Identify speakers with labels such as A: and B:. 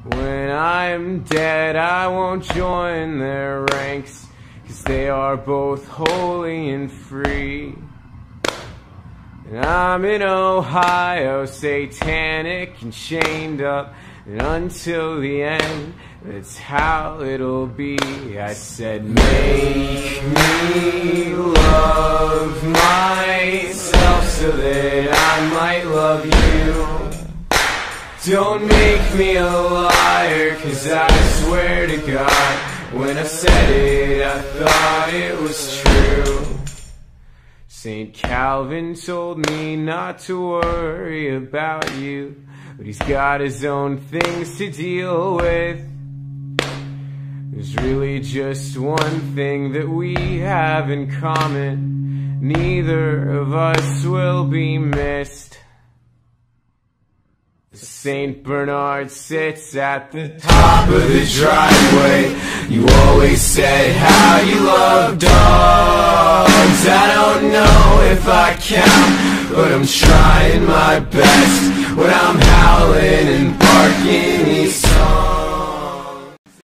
A: When I'm dead, I won't join their ranks, 'cause they are both holy and free. And I'm in Ohio, satanic and chained up, and until the end, that's how it'll be. I said, make me love myself so that I might love you. Don't make me a liar, 'cause I swear to God, when I said it, I thought it was true. St. Calvin told me not to worry about you, but he's got his own things to deal with. There's really just one thing that we have in common: neither of us will be missed. St. Barnard sits at the top of the driveway. You always said how you love dogs. I don't know if I count, but I'm trying my best. When I'm